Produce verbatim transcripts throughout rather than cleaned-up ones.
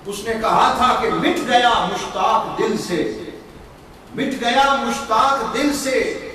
اس نے کہا تھا کہ مٹ گیا مشتاق دل سے، مٹ گیا مشتاق دل سے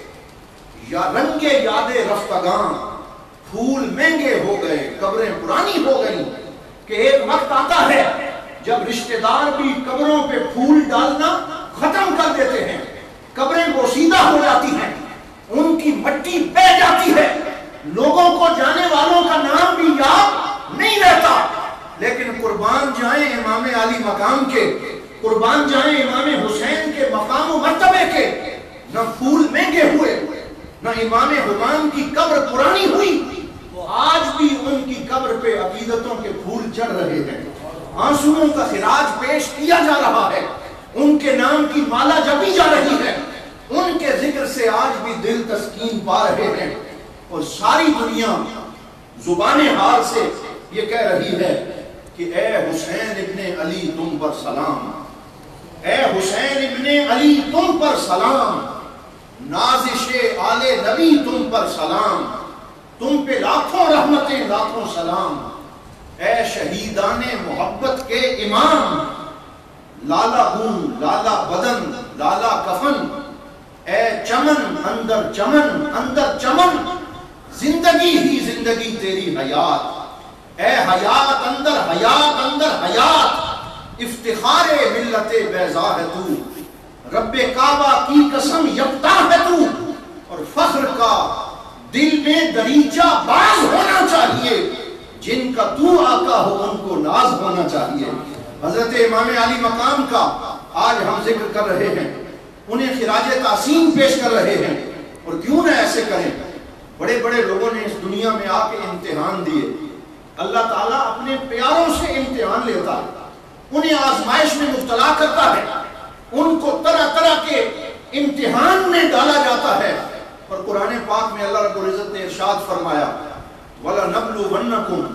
یا رنگے یاد رفتگاں، پھول مہنگے ہو گئے قبریں پرانی ہو گئی. کہ ایک وقت آتا ہے جب رشتہ دار بھی قبروں پہ پھول ڈالنا ختم کر دیتے ہیں، قبریں بوسیدہ ہو جاتی ہیں، ان کی مٹی بہ جاتی ہے، لوگوں کو جانے والوں کا نام بھی یاد نہیں رہتا. لیکن قربان جائیں امام علی مقام کے، قربان جائیں امام حسین کے مقام و مرتبے کے، نہ پھول مہنگے ہوئے، نہ امام حمام کی قبر پرانی ہوئی. وہ آج بھی ان کی قبر پہ عقیدتوں کے پھول چڑھ رہے ہیں، آنسوؤں کا خراج پیش کیا جا رہا ہے، ان کے نام کی مالا جپی جا رہی ہے، ان کے ذکر سے آج بھی دل تسکین پا رہے ہیں. اور ساری دنیا زبان حال سے یہ کہہ رہی ہے کہ اے حسین ابن علی تم پر سلام، اے حسین ابن علی تم پر سلام، نازش آل نبی تم پر سلام، تم پہ لاکھوں رحمتیں لاکھوں سلام. اے شہیدان محبت کے امام، لالا خون لالا بدن لالا کفن، اے چمن اندر چمن اندر چمن، زندگی ہی زندگی تیری حیات، اے حیات اندر حیات اندر حیات، افتخار ملت بیضا ہے تو، رب کعبہ کی قسم یکتا ہے تو. اور فخر کا دل میں دریچہ باز ہونا چاہیے، جن کا تو آقا ہو ان کو ناز ہونا چاہیے. حضرت امام علی مقام کا آج ہم ذکر کر رہے ہیں، انہیں خراج تحسین پیش کر رہے ہیں. اور کیوں نہ ایسے کریں، بڑے بڑے لوگوں نے اس دنیا میں آ کے امتحان دیے. اللہ تعالیٰ اپنے پیاروں سے امتحان لیتا ہے، انہیں آزمائش میں مبتلا کرتا ہے، ان کو طرح طرح کے امتحان میں ڈالا جاتا ہے. اور قرآن پاک میں اللہ رب العزت نے ارشاد فرمایا وَلَنَبْلُوَنَّكُمْ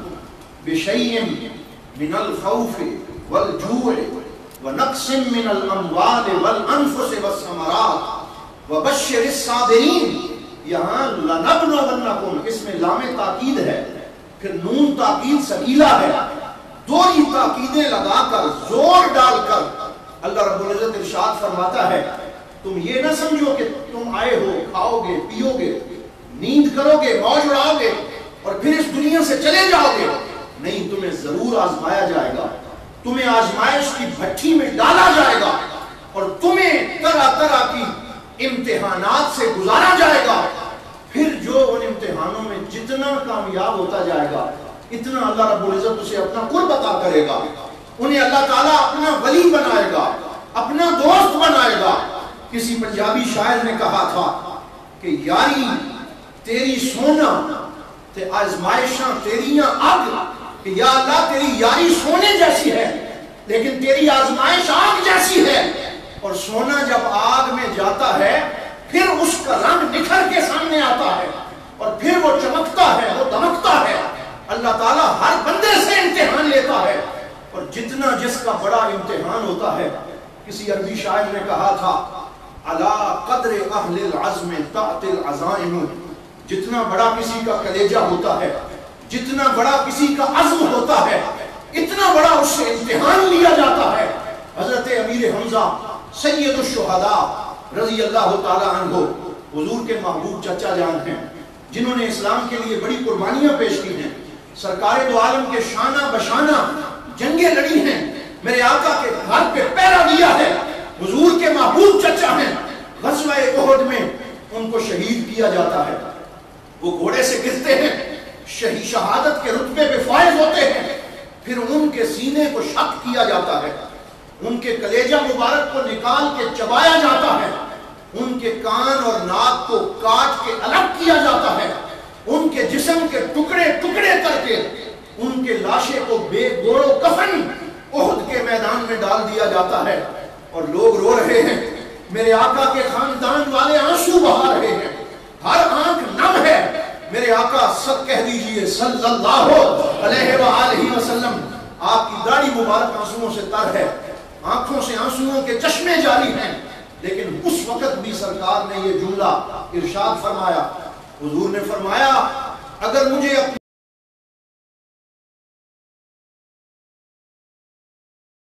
بِشَيْءٍ مِنَ الْخَوْفِ وَالْجُوعِ وَنَقْصٍ مِنَ الْأَمْوَالِ وَالْأَنفُسِ وَالثَّمَرَاتِ وَبَشِّرِ الصَّابِرِينَ. یہاں لَنَبْلُوَنَّكُمْ اس میں لام تاکید ہے، پھر نون تاکید ثقیلہ ہے، دو ہی تاکیدیں لگا کر زور ڈال کر اللہ رب العزت ارشاد فرماتا ہے تم یہ نہ سمجھو کہ تم آئے ہو کھاؤ گے پیو گے نیند کرو گے موج اڑاؤ گے اور پھر اس دنیا سے چلے جاؤ گے. نہیں، تمہیں ضرور آزمایا جائے گا، تمہیں آزمائش کی بھٹی میں ڈالا جائے گا اور تمہیں طرح طرح کی امتحانات سے گزارا جائے گا. پھر جو ان امتحانوں میں جتنا کامیاب ہوتا جائے گا اتنا اللہ رب العزت اسے اپنا قرب عطا کرے گا، انہیں اللہ تعالیٰ اپنا ولی بنائے گا، اپنا دوست بنائے گا. کسی پنجابی شاعر نے کہا تھا کہ یاری تیری سونا تے آزمائشاں تیریاں آگ، کہ یا اللہ تیری یاری سونے جیسی ہے لیکن تیری آزمائش آگ جیسی ہے. اور سونا جب آگ میں جاتا ہے پھر اس کا رنگ نکھر کے سامنے آتا ہے اور پھر وہ چمکتا ہے، وہ دمکتا ہے. اللہ تعالیٰ ہر بندے سے امتحان لیتا ہے اور جتنا جس کا بڑا امتحان ہوتا ہے. کسی عربی شاعر نے کہا تھا عَلَىٰ قَدْرِ أَهْلِ الْعَزْمِ تَعْتِ الْعَزَائِمُ، جتنا بڑا کسی کا کلیجہ ہوتا ہے، جتنا بڑا کسی کا عزم ہوتا ہے، اتنا بڑا اس سے امتحان لیا جاتا ہے. حضرت امیر حمزہ سید الشہداء رضی اللہ تعالیٰ عنہ حضور کے محبوب چچا جان ہیں، جنہوں نے اسلام کے لیے بڑی قربانیاں پیش کی ہیں، سرکار دو عالم کے شانہ بشانہ جنگیں لڑی ہیں، میرے آقا کے گھر پہ پہرا دیا ہے، حضور کے محبوب چچا ہیں. غزوہ احد میں ان کو شہید کیا جاتا ہے، وہ گھوڑے سے گرتے ہیں، شہادت کے رتبے پہ فائز ہوتے ہیں، پھر ان کے سینے کو شق کیا جاتا ہے، ان کے کلیجہ مبارک کو نکال کے چبایا جاتا ہے، ان کے کان اور ناک کو کاٹ کے الگ کیا جاتا ہے، ان کے جسم کے ٹکڑے ٹکڑے کر کے ان کے لاشے کو بے گوڑ و کفن احد کے میدان میں ڈال دیا جاتا ہے. اور لوگ رو رہے ہیں، میرے آقا کے خاندان والے آنسو بہا رہے ہیں، ہر آنکھ نم ہے. میرے آقا سب کہہ دیجئے صلی اللہ علیہ وآلہ وسلم، آپ کی داڑھی مبارک آنسوؤں سے تر ہے، آنکھوں سے آنسوؤں کے چشمے جاری ہیں. لیکن اس وقت بھی سرکار نے یہ جملہ ارشاد فرمایا، حضور نے فرمایا اگر مجھے اپنے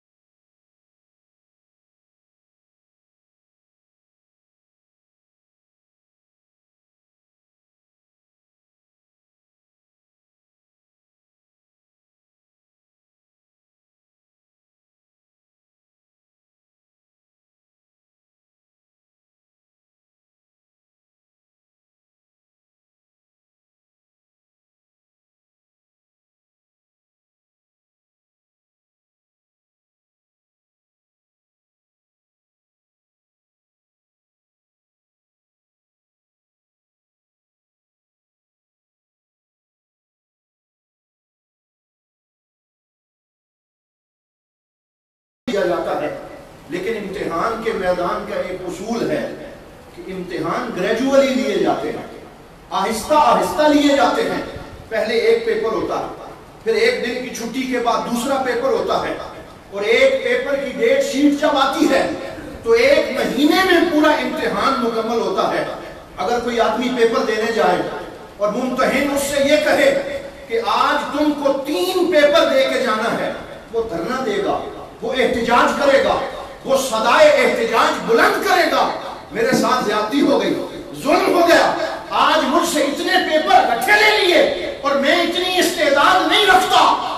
کیا جاتا ہے، لیکن امتحان کے میدان کا ایک اصول ہے کہ امتحان گریجولی لیے جاتے ہیں، آہستہ آہستہ لیے جاتے ہیں۔ پہلے ایک پیپر ہوتا ہے، پھر ایک دن کی چھٹی کے بعد دوسرا پیپر ہوتا ہے، اور ایک پیپر کی ڈیٹ شیٹ جب آتی ہے تو ایک مہینے میں پورا امتحان مکمل ہوتا ہے۔ اگر کوئی آدمی پیپر دینے جائے اور ممتحن اس سے یہ کہے کہ آج تم کو تین پیپر دے کے جانا ہے، وہ دھرنا دے گا، وہ احتجاج کرے گا، وہ صدائے احتجاج بلند کرے گا، میرے ساتھ زیادتی ہو گئی، ظلم ہو گیا، آج مجھ سے اتنے پیپر رکھے لے لیے اور میں اتنی استعداد نہیں رکھتا۔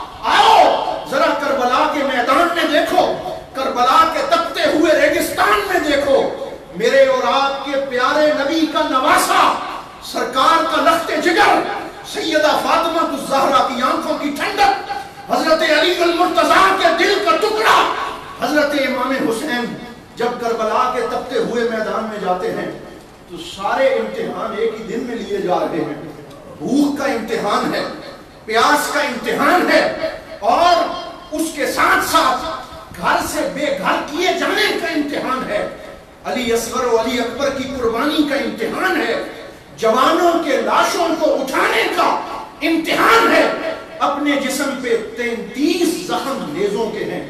آؤ ذرا کربلا کے میدان میں دیکھو، کربلا کے تپتے ہوئے ریگستان میں دیکھو، میرے اور آپ کے پیارے نبی کا نواسا، سرکار کا لخت جگر، سیدہ فاطمہ الزہرا کی آنکھوں کی ٹھنڈک، حضرت علی المرتضیٰ کے دل کا ٹکڑا، حضرت امام حسین جب کربلا کے تپتے ہوئے میدان میں جاتے ہیں تو سارے امتحان ایک ہی دن میں لیے جا رہے ہیں۔ بھوک کا امتحان ہے، پیاس کا امتحان ہے، اور اس کے ساتھ ساتھ گھر سے بے گھر کیے جانے کا امتحان ہے، علی اصغر و علی اکبر کی قربانی کا امتحان ہے، جوانوں کے لاشوں کو اٹھانے کا امتحان ہے۔ اپنے جسم پہ تینتیس زخم نیزوں کے ہیں،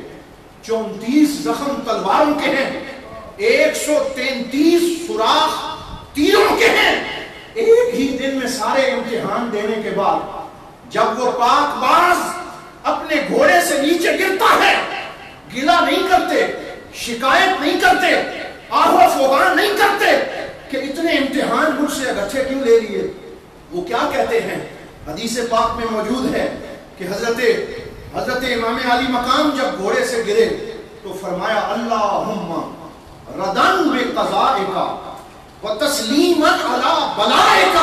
چونتیس زخم تلواروں کے ہیں، ایک سو تینتیس سوراخ تیروں کے ہیں۔ ایک ہی دن میں سارے امتحان دینے کے بعد جب وہ پاک باز اپنے گھوڑے سے نیچے گرتا ہے، گلا نہیں کرتے، شکایت نہیں کرتے، آہو فغان نہیں کرتے کہ اتنے امتحان مجھ سے اگچھے کیوں لے لیے۔ وہ کیا کہتے ہیں؟ حدیث پاک میں موجود ہے کہ حضرت حضرت امام علی مقام جب گھوڑے سے گرے تو فرمایا اللہم ردن بقضائک وتسلیما علی بلائک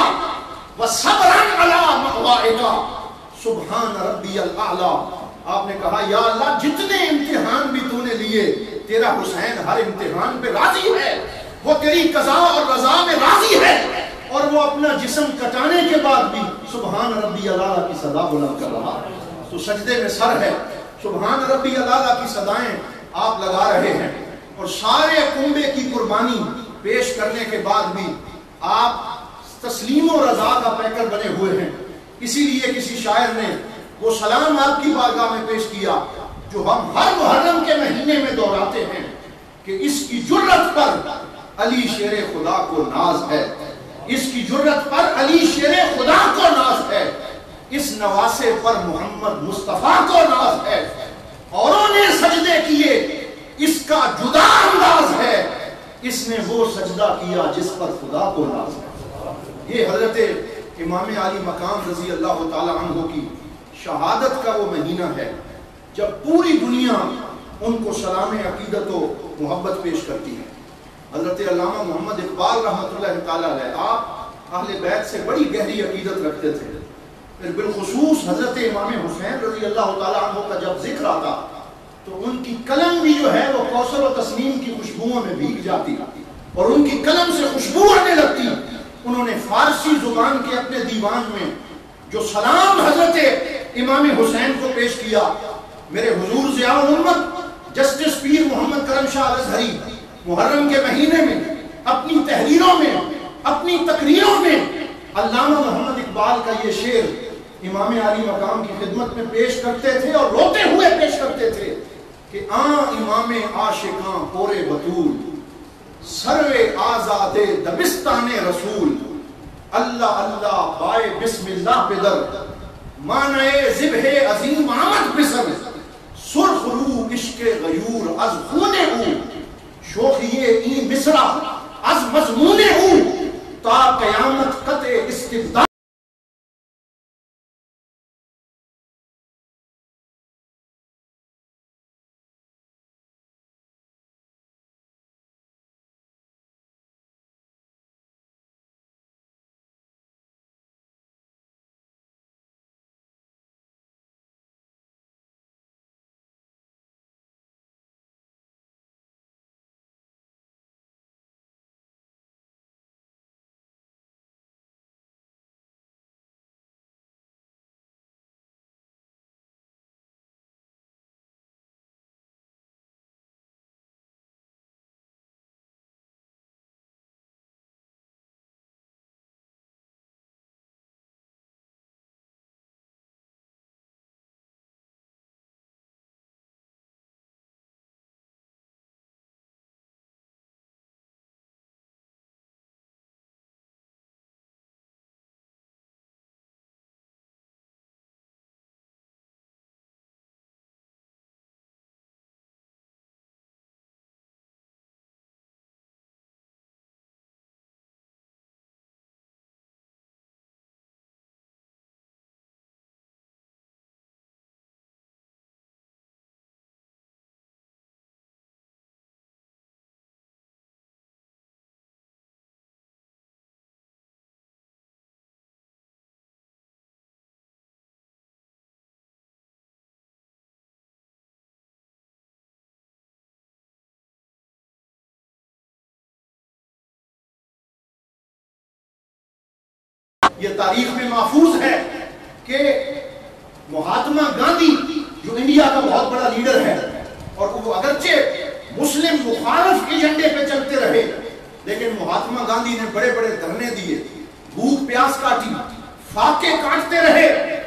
وصبرا علی مغوائک سبحان ربی الاعلی۔ آپ نے کہا یا اللہ جتنے امتحان بھی تو نے لیے، تیرا حسین ہر امتحان پہ راضی ہے، وہ تیری قضا اور رضا میں راضی ہے، اور وہ اپنا جسم کٹانے کے بعد بھی سبحان ربی الاعلی کی صدا بلند کر رہا ہے۔ تو سجدے میں سر ہے، سبحان ربی الاعلی کی صدائیں آپ لگا رہے ہیں، اور سارے کنبے کی قربانی پیش کرنے کے بعد بھی آپ تسلیم و رضا کا پیکر بنے ہوئے ہیں۔ اسی لیے کسی شاعر نے وہ سلام آپ کی بارگاہ میں پیش کیا جو ہم ہر محرم کے مہینے میں دہراتے ہیں کہ اس کی جرت پر علی شیر خدا کو ناز ہے، اس کی جرت پر علی شیر خدا کو ناز ہے، اس نواسے پر محمد مصطفیٰ کو ناز ہے، اوروں نے سجدے کیے اس کا جدا انداز ہے، اس نے وہ سجدہ کیا جس پر خدا کو ناز ہے۔ یہ حضرت امام علی مقام رضی اللہ تعالی عنہ کی شہادت کا وہ مہینہ ہے جب پوری دنیا ان کو سلام عقیدت و محبت پیش کرتی ہے۔ حضرت علامہ محمد اقبال رحمۃ اللہ تعالی علیہ آپ اہل بیت سے بڑی گہری عقیدت رکھتے تھے، پھر بالخصوص حضرت امام حسین رضی اللہ تعالی عنہ کا جب ذکر آتا تو ان کی قلم بھی جو ہے وہ کوثر و تسنیم کی خوشبوؤں میں بھیگ جاتی اور ان کی قلم سے خوشبو آنے لگتی۔ انہوں نے فارسی زبان کے اپنے دیوان میں جو سلام حضرت امام حسین کو پیش کیا، میرے حضور ضیاء الامت جسٹس پیر محمد کرم شاہ الازہری محرم کے مہینے میں اپنی تحریروں میں، اپنی تقریروں میں علامہ محمد اقبال کا یہ شعر امام علی مقام کی خدمت میں پیش کرتے تھے اور روتے ہوئے پیش کرتے تھے کہ آن امام عاشقاں پورے بطول، سروے آزاد دبستان رسول، اللہ اللہ بائے بسم اللہ پدر، مانع ذبح عظیم آمد بسر، سرخ رو عشق غیور از خون او، شوخیے این مصرع از مضمون او، تا قیامت قطع استبداد یہ تاریخ میں محفوظ ہے کہ مہاتما گاندھی جو انڈیا کا بہت بڑا لیڈر ہے اور وہ اگرچہ مسلم مخالف ایجنڈے پہ چلتے رہے لیکن مہاتما گاندھی نے بڑے بڑے دھرنے دیے، بھوک پیاس کاٹی، فاقے کاٹتے رہے۔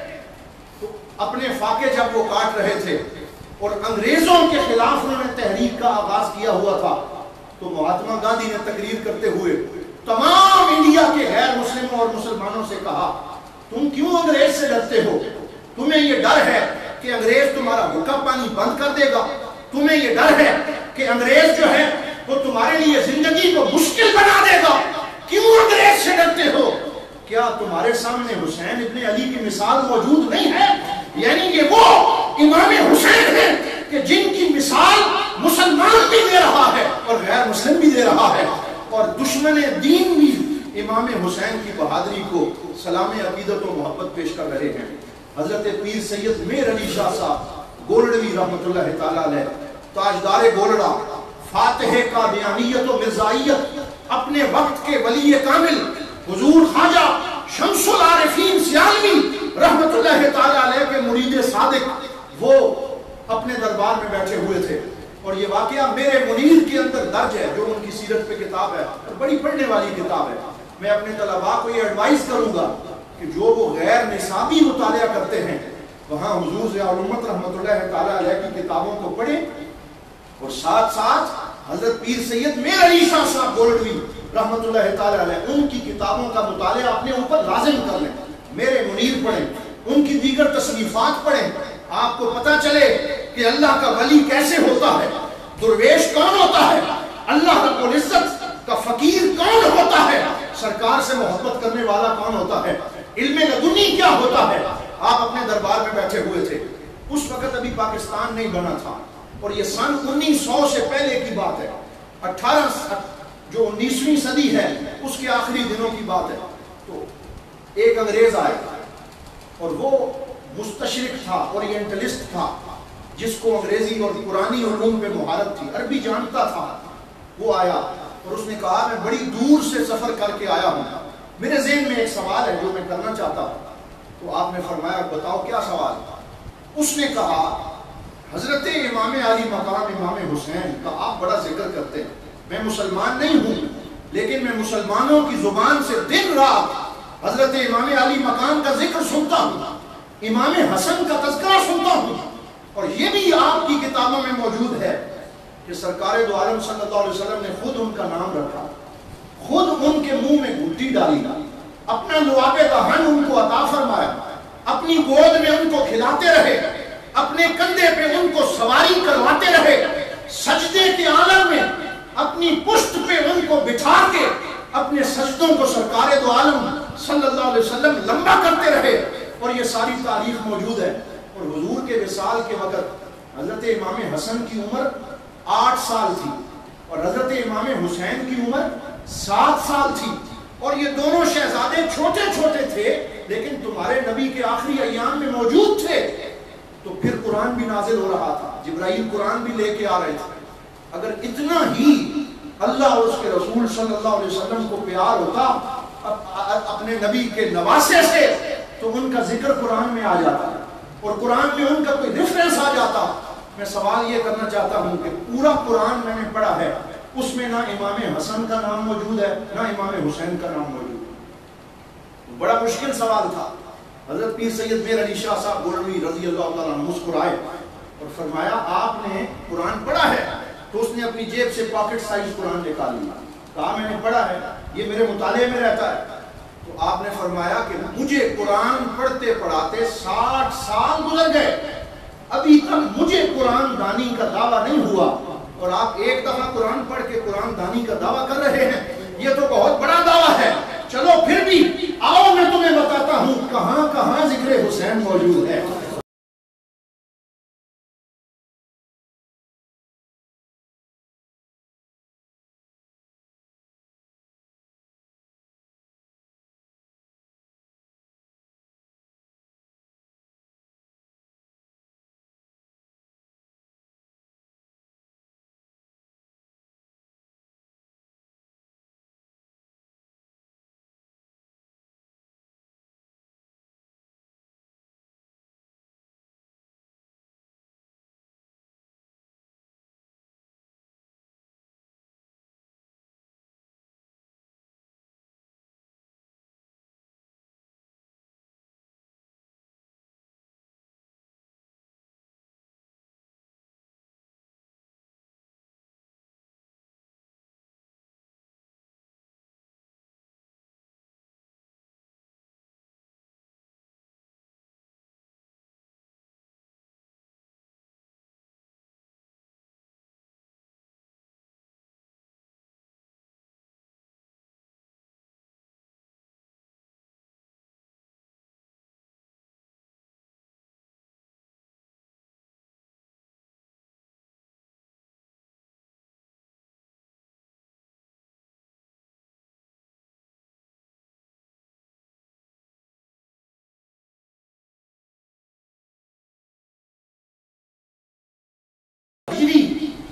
تو اپنے فاقے جب وہ کاٹ رہے تھے اور انگریزوں کے خلاف انہوں نے تحریک کا آغاز کیا ہوا تھا تو مہاتما گاندھی نے تقریر کرتے ہوئے تمام انڈیا کے غیر مسلموں اور مسلمانوں سے کہا تم کیوں انگریز سے ڈرتے ہو؟ تمہیں یہ ڈر ہے کہ انگریز تمہارا حکا پانی بند کر دے گا؟ تمہیں یہ ڈر ہے کہ انگریز جو ہے وہ تمہارے لیے زندگی کو مشکل بنا دے گا؟ کیوں انگریز سے ڈرتے ہو؟ کیا تمہارے سامنے حسین ابن علی کی مثال موجود نہیں ہے؟ یعنی یہ وہ امام حسین ہیں کہ جن کی مثال مسلمان بھی دے رہا ہے اور غیر مسلم بھی دے رہا ہے، اور دشمن دین بھی امام حسین کی بہادری کو سلام عقیدت و محبت پیش کر رہے ہیں۔ حضرت پیر سید میر علی شاہ صاحب گولڑوی رحمت اللہ تعالیٰ علیہ، تاجدار گولڑا، فاتح قادیانیت و مرزائیت، اپنے وقت کے ولی کامل حضور خواجہ شمس العارفین سیالوی رحمت اللہ تعالیٰ علیہ کے مرید صادق وہ اپنے دربار میں بیٹھے ہوئے تھے، اور یہ واقعہ میرے منیر کے اندر درج ہے جو ان کی سیرت پہ کتاب ہے اور بڑی پڑھنے والی کتاب ہے۔ میں اپنے طلباء کو یہ ایڈوائز کروں گا کہ جو وہ غیر نصابی مطالعہ کرتے ہیں وہاں حضور ضیاء الامت رحمت اللہ تعالیٰ علیہ کی کتابوں کو پڑھیں، اور ساتھ ساتھ حضرت پیر سید میر علی شاہ صاحب گولڑوی رحمت اللہ تعالیٰ علیہ ان کی کتابوں کا مطالعہ اپنے اوپر لازم کر لیں۔ میرے منیر پڑھیں، ان کی دیگر تصنیفات پڑھیں، آپ کو پتہ چلے کہ اللہ کا ولی کیسے ہوتا ہے، درویش کون ہوتا ہے، اللہ رب العزت کا فقیر کون ہوتا ہے، سرکار سے محبت کرنے والا کون ہوتا ہے، علم لدنی کیا ہوتا ہے۔ آپ اپنے دربار میں بیٹھے ہوئے تھے، اس وقت ابھی پاکستان نہیں بنا تھا، اور یہ سن انیس سو سے پہلے کی بات ہے، اٹھارہ جو انیسویں صدی ہے اس کے آخری دنوں کی بات ہے۔ تو ایک انگریز آئے اور وہ مستشرق تھا، اورینٹلسٹ تھا، جس کو انگریزی اور قرآنی علوم پہ مہارت تھی، عربی جانتا تھا۔ وہ آیا اور اس نے کہا میں بڑی دور سے سفر کر کے آیا ہوں، میرے ذہن میں ایک سوال ہے جو میں کرنا چاہتا ہوں۔ تو آپ نے فرمایا بتاؤ کیا سوال؟ اس نے کہا حضرت امام علی مقام امام حسین کا آپ بڑا ذکر کرتے ہیں، میں مسلمان نہیں ہوں لیکن میں مسلمانوں کی زبان سے دن رات حضرت امام علی مقام کا ذکر سنتا ہوں، امام حسن کا تذکرہ سنتا ہوں، اور یہ بھی آپ کی کتابوں میں موجود ہے کہ سرکار دو عالم صلی اللہ علیہ وسلم نے خود ان کا نام رکھا، خود ان کے منہ میں گھٹی ڈالی، اپنا لعاب دہن ان کو عطا فرمایا، اپنی گود میں ان کو کھلاتے رہے، اپنے کندھے پہ ان کو سواری کرواتے رہے، سجدے کے عالم میں اپنی پشت پہ ان کو بٹھا کے اپنے سجدوں کو سرکار دو عالم صلی اللہ علیہ وسلم لمبا کرتے رہے، اور یہ ساری تاریخ موجود ہے۔ اور حضور کے وصال کے وقت حضرت امام حسن کی عمر آٹھ سال تھی اور حضرت امام حسین کی عمر سات سال تھی، اور یہ دونوں شہزادے چھوٹے چھوٹے تھے لیکن تمہارے نبی کے آخری ایام میں موجود تھے۔ تو پھر قرآن بھی نازل ہو رہا تھا، جبرائیل قرآن بھی لے کے آ رہے تھے۔ اگر اتنا ہی اللہ اور اس کے رسول صلی اللہ علیہ وسلم کو پیار ہوتا اپنے نبی کے نواسے سے تو ان کا ذکر قرآن میں آ جاتا اور قرآن میں ان کا کوئی ریفرنس آ جاتا۔ میں سوال یہ کرنا چاہتا ہوں کہ پورا قرآن میں نے پڑھا ہے، اس میں نہ امام حسن کا نام موجود ہے نہ امام حسین کا نام موجود ہے۔ بڑا مشکل سوال تھا۔ حضرت پیر سید میر علی شاہ صاحب گولڑوی رضی اللہ تعالیٰ عنہ مسکرائے اور فرمایا آپ نے قرآن پڑھا ہے؟ تو اس نے اپنی جیب سے پاکٹ سائز قرآن نکال لیا، کہا میں نے پڑھا ہے، یہ میرے مطالعے میں رہتا ہے۔ تو آپ نے فرمایا کہ مجھے قرآن پڑھتے پڑھاتے ساٹھ سال گزر گئے، ابھی تک مجھے قرآن دانی کا دعویٰ نہیں ہوا، اور آپ ایک دفعہ قرآن پڑھ کے قرآن دانی کا دعویٰ کر رہے ہیں، یہ تو بہت بڑا دعویٰ ہے۔ چلو پھر بھی آؤ میں تمہیں بتاتا ہوں کہاں کہاں ذکر حسین موجود ہے۔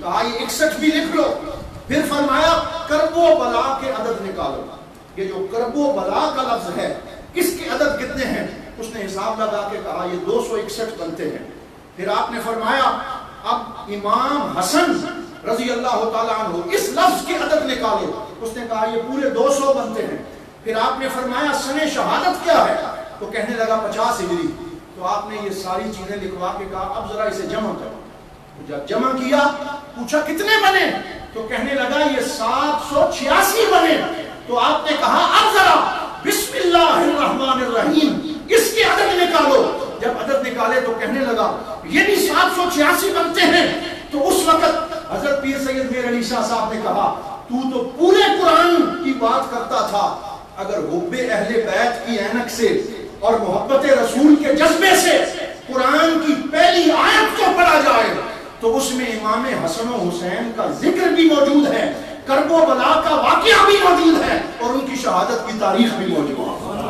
کہا یہ اکسٹھ بھی لکھ لو. پھر فرمایا کرب و بلا کے عدد نکالو. یہ جو کرب و بلا کا لفظ ہے اس کے عدد کتنے ہیں؟ اس نے حساب لگا کے کہا یہ دو سو اکسٹھ بنتے ہیں. پھر آپ نے فرمایا اب امام حسن رضی اللہ تعالیٰ عنہ اس لفظ کے عدد نکالو. اس نے کہا یہ پورے دو سو بنتے ہیں. پھر آپ نے فرمایا سن شہادت کیا ہے؟ تو کہنے لگا پچاس ہجری. تو آپ نے یہ ساری چیزیں لکھوا کے کہا اب ذرا اسے جمع کرو. جب جمع کیا پوچھا کتنے بنے؟ تو کہنے لگا یہ سات سو چھیاسی بنے. تو آپ نے کہا اب ذرا بسم اللہ الرحمن الرحیم اس کے عدد نکالو. جب عدد نکالے تو کہنے لگا یہ بھی سات سو چھیاسی بنتے ہیں. تو اس وقت حضرت پیر سید میر علی شاہ صاحب نے کہا تو تو پورے قرآن کی بات کرتا تھا، اگر حب اہل بیت کی اینک سے اور محبت رسول کے جذبے سے قرآن کی پہلی آیت کو پڑھا جائے تو اس میں امام حسن و حسین کا ذکر بھی موجود ہے، کرب و بلا کا واقعہ بھی موجود ہے اور ان کی شہادت کی تاریخ بھی موجود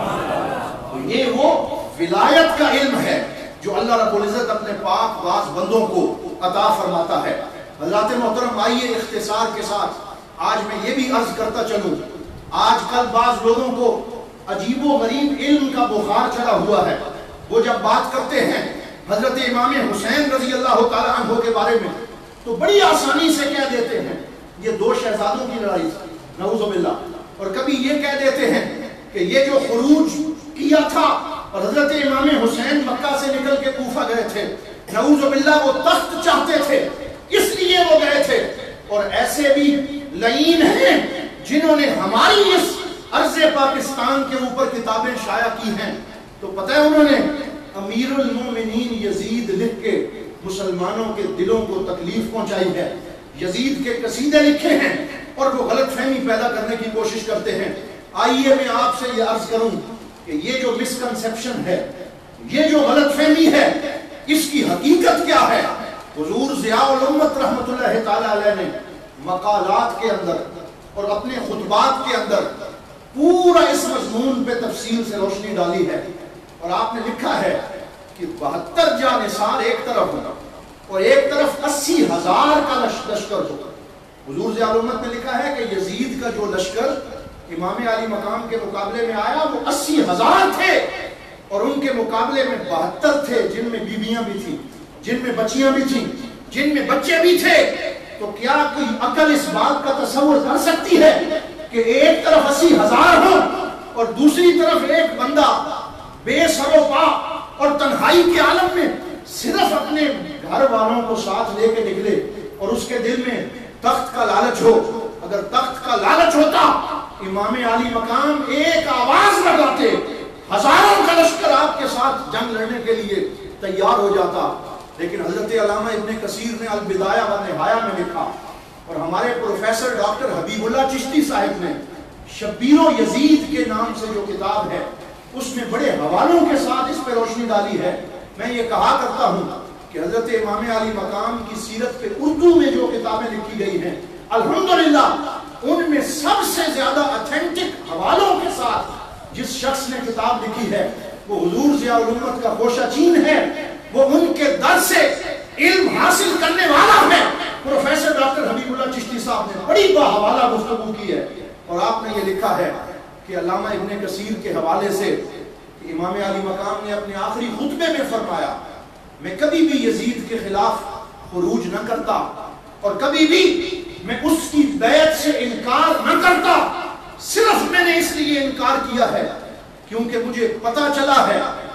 ہے. یہ وہ ولایت کا علم ہے جو اللہ رب العزت اپنے پاک باز بندوں کو عطا فرماتا ہے. حضرات محترم آئیے اختصار کے ساتھ آج میں یہ بھی عرض کرتا چلوں، آج کل بعض لوگوں کو عجیب و غریب علم کا بخار چڑھا ہوا ہے. وہ جب بات کرتے ہیں حضرت امام حسین رضی اللہ تعالیٰ عنہ کے بارے میں تو بڑی آسانی سے کہہ دیتے ہیں یہ دو شہزادوں کی لڑائی تھی نعوذ باللہ، اور کبھی یہ کہہ دیتے ہیں کہ یہ جو خروج کیا تھا اور حضرت امام حسین مکہ سے نکل کے کوفہ گئے تھے، نعوذ باللہ وہ تخت چاہتے تھے اس لیے وہ گئے تھے. اور ایسے بھی لعین ہیں جنہوں نے ہماری اس عرض پاکستان کے اوپر کتابیں شائع کی ہیں. تو پتہ ہے انہوں نے امیر المومنین یزید لکھ کے مسلمانوں کے دلوں کو تکلیف پہنچائی ہے. یزید کے قصیدے لکھے ہیں اور وہ غلط فہمی پیدا کرنے کی کوشش کرتے ہیں. آئیے میں آپ سے یہ عرض کروں کہ یہ جو مسکنسپشن ہے، یہ جو غلط فہمی ہے، اس کی حقیقت کیا ہے؟ حضور ضیاء الامت رحمت اللہ تعالی علیہ نے مقالات کے اندر اور اپنے خطبات کے اندر پورا اس مضمون پہ تفصیل سے روشنی ڈالی ہے. اور آپ نے لکھا ہے کہ بہتر جا نثار ایک طرف ہوگا اور ایک طرف اسی ہزار کا لشکر ہوگا. حضور ضیاء الامت نے لکھا ہے کہ یزید کا جو لشکر امام علی مقام کے مقابلے میں آیا وہ اسی ہزار تھے اور ان کے مقابلے میں بہتر تھے جن میں بیویاں بھی تھیں، جن میں بچیاں بھی تھیں، جن میں بچے بھی تھے. تو کیا کوئی عقل اس بات کا تصور کر سکتی ہے کہ ایک طرف اسی ہزار ہو اور دوسری طرف ایک بندہ بے سر و پا اور تنہائی کے عالم میں صرف اپنے گھر والوں کو ساتھ لے کے نکلے اور اس کے دل میں تخت کا لالچ ہو؟ اگر تخت کا لالچ ہوتا امام علی مقام ایک آواز لگاتے ہزاروں کا لشکر آپ کے ساتھ جنگ لڑنے کے لیے تیار ہو جاتا. لیکن حضرت علامہ ابن کثیر نے البدایہ و نہایہ میں لکھا اور ہمارے پروفیسر ڈاکٹر حبیب اللہ چشتی صاحب نے شبیر و یزید کے نام سے جو کتاب ہے اس میں بڑے حوالوں کے ساتھ اس پہ روشنی ڈالی ہے. میں یہ کہا کرتا ہوں کہ حضرت امام علی مقام کی سیرت پہ اردو میں جو کتابیں لکھی گئی ہیں الحمدللہ ان میں سب سے زیادہ اتھینٹک حوالوں کے ساتھ جس شخص نے کتاب لکھی ہے وہ حضور ضیاء الامت کا خوشہ چین ہے. وہ ان کے در سے علم حاصل کرنے والا ہے. پروفیسر ڈاکٹر حبیب اللہ چشتی صاحب نے بڑی باحوالہ گفتگو کی ہے اور آپ نے یہ لکھا ہے کہ علامہ ابن کثیر کے حوالے سے کہ امام علی مقام نے اپنے آخری خطبے میں فرمایا میں کبھی بھی یزید کے خلاف خروج نہ کرتا اور کبھی بھی میں اس کی بیعت سے انکار نہ کرتا. صرف میں نے اس لیے انکار کیا ہے کیونکہ مجھے پتا چلا ہے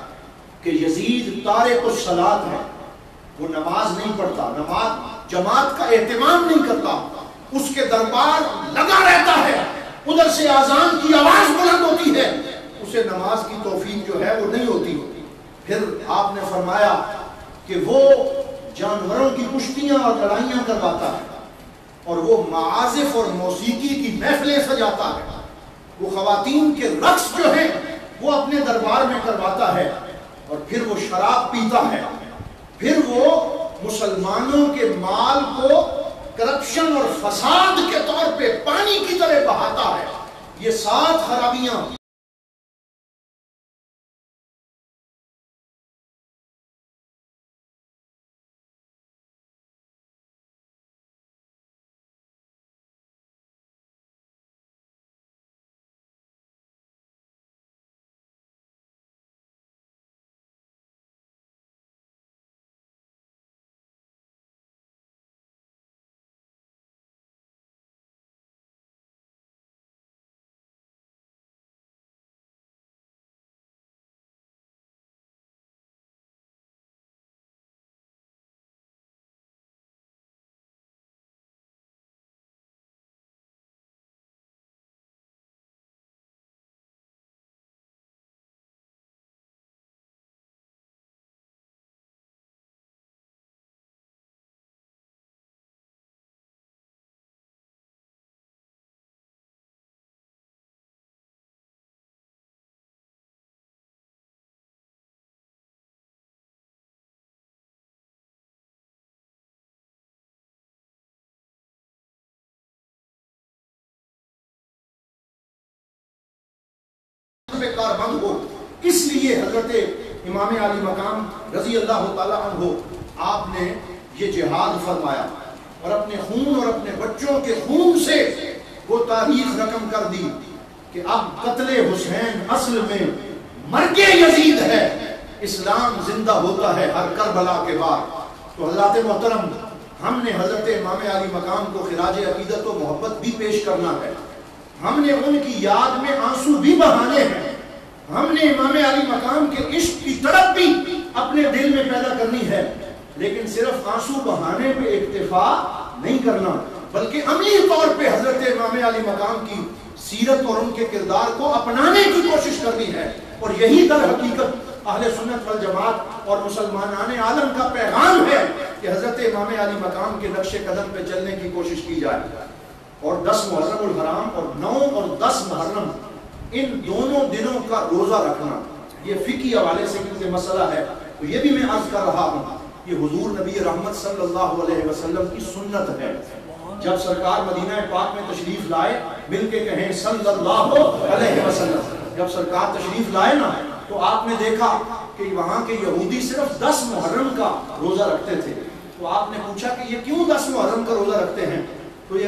کہ یزید تارک الصلاۃ ہے. وہ نماز نہیں پڑھتا، نماز جماعت کا اہتمام نہیں کرتا، اس کے دربار لگا رہتا ہے، ادھر سے اذان کی آواز بلند ہوتی ہے، اسے نماز کی توفیق جو ہے وہ نہیں ہوتی. پھر آپ نے فرمایا کہ وہ جانوروں کی کشتیاں اور لڑائیاں کرواتا ہے اور وہ معازف اور موسیقی کی محفلیں سجاتا ہے، وہ خواتین کے رقص جو ہیں وہ اپنے دربار میں کرواتا ہے اور پھر وہ شراب پیتا ہے، پھر وہ مسلمانوں کے مال کو کرپشن اور فساد کے طور پہ پانی کی طرح بہاتا ہے. یہ سات خرابیاں پہ کاربند ہو. اس لیے حضرت امام علی مقام رضی اللہ تعالیٰ عنہ آپ نے یہ جہاد فرمایا اور اپنے خون اور اپنے بچوں کے خون سے وہ تاریخ رقم کر دی کہ اب قتل حسین اصل میں مرگ یزید ہے، اسلام زندہ ہوتا ہے ہر کربلا کے بعد. تو حضرات محترم، ہم نے حضرت امام علی مقام کو خراج عقیدت و محبت بھی پیش کرنا ہے، ہم نے ان کی یاد میں آنسو بھی بہانے ہیں، ہم نے امام علی مقام کے عشق کی تڑپ بھی اپنے دل میں پیدا کرنی ہے. لیکن صرف آنسو بہانے پہ اکتفا نہیں کرنا، بلکہ عملی طور پہ حضرت امام علی مقام کی سیرت اور ان کے کردار کو اپنانے کی کوشش کرنی ہے. اور یہی در حقیقت اہل سنت والجماعت اور مسلمانان عالم کا پیغام ہے کہ حضرت امام علی مقام کے نقش قدم پہ چلنے کی کوشش کی جائے. اور دس محرم الحرام اور نو اور دس محرم ان دونوں دنوں کا روزہ رکھنا یہ فقہی حوالے سے کیونکہ مسئلہ ہے تو یہ بھی میں عرض کر رہا ہوں، یہ حضور نبی رحمت صلی اللہ علیہ وسلم کی سنت ہے. جب سرکار مدینہ پاک میں تشریف لائے، مل کے کہیں صلی اللہ علیہ وسلم، جب سرکار تشریف لائے نا تو آپ نے دیکھا کہ وہاں کے یہودی صرف دس محرم کا روزہ رکھتے تھے. تو آپ نے پوچھا کہ یہ کیوں دس محرم کا روزہ رکھتے ہیں؟ تو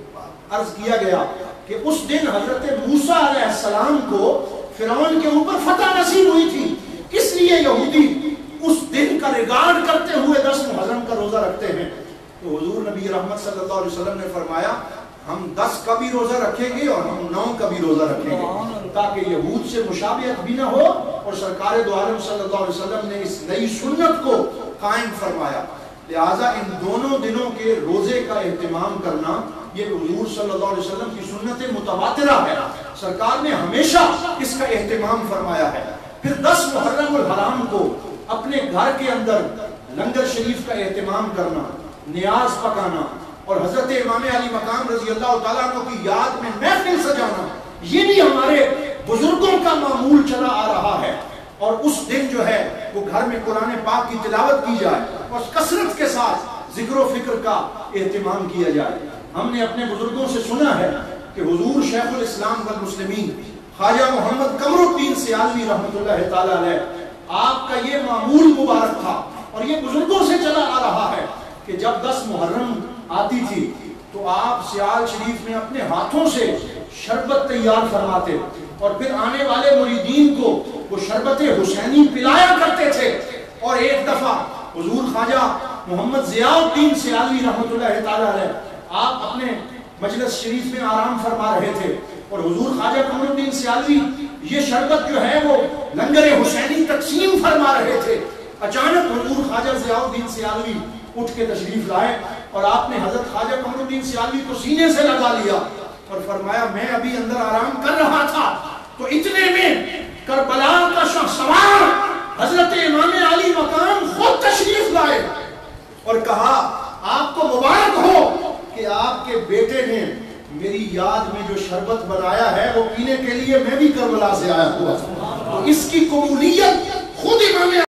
یہ عرض کیا گیا کہ اس دن حضرت موسیٰ علیہ السلام کو فرعون کے اوپر فتح نصیب ہوئی تھی، اس لیے یہودی اس دن کا ریگارڈ کرتے ہوئے دس محرم کا روزہ رکھتے ہیں. تو حضور نبی رحمت صلی اللہ علیہ وسلم نے فرمایا ہم دس کا بھی روزہ رکھیں گے اور ہم نو کا بھی روزہ رکھیں گے تاکہ یہود سے مشابہت بھی نہ ہو. اور سرکار دو عالم صلی اللہ علیہ وسلم نے اس نئی سنت کو قائم فرمایا. لہٰذا ان دونوں دنوں کے روزے کا اہتمام کرنا یہ حضور صلی اللہ علیہ وسلم کی سنت متواترہ ہے، سرکار نے ہمیشہ اس کا اہتمام فرمایا ہے. پھر دس محرم الحرام کو اپنے گھر کے اندر لنگر شریف کا اہتمام کرنا، نیاز پکانا اور حضرت امام علی مقام رضی اللہ تعالیٰ عنہ کی یاد میں محفل سجانا، یہ بھی ہمارے بزرگوں کا معمول چلا آ رہا ہے. اور اس دن جو ہے وہ گھر میں قرآن پاک کی تلاوت کی جائے اور کثرت کے ساتھ ذکر و فکر کا اہتمام کیا جائے. ہم نے اپنے بزرگوں سے سنا ہے کہ حضور شیخ الاسلام والمسلمین خواجہ محمد قمر الدین سیالوی رحمۃ اللہ تعالی علیہ، آپ کا یہ معمول مبارک تھا اور یہ بزرگوں سے چلا آ رہا ہے کہ جب دس محرم آتی تھی تو آپ سیال شریف میں اپنے ہاتھوں سے شربت تیار فرماتے اور پھر آنے والے مریدین کو وہ شربت حسینی پلایا کرتے تھے. اور ایک دفعہ حضور خواجہ محمد ضیاء الدین سیالوی رحمۃ اللہ تعالی علیہ آپ اپنے مجلس شریف میں آرام فرما رہے تھے اور حضور خواجہ قمر الدین سیالوی یہ شربت جو ہے وہ لنگر حسینی تقسیم فرما رہے تھے. اچانک حضور خواجہ ضیاء الدین سیالوی اٹھ کے تشریف لائے اور آپ نے حضرت خواجہ قمر الدین سیالوی کو سینے سے لگا لیا اور فرمایا میں ابھی اندر آرام کر رہا تھا تو اتنے میں کربلا کا شہسوار حضرت امام علی مقام خود تشریف لائے اور کہا آپ کو مبارک ہو کہ آپ کے بیٹے نے میری یاد میں جو شربت بنایا ہے وہ پینے کے لیے میں بھی کربلا سے آیا ہوا. تو اس کی قبولیت خود امام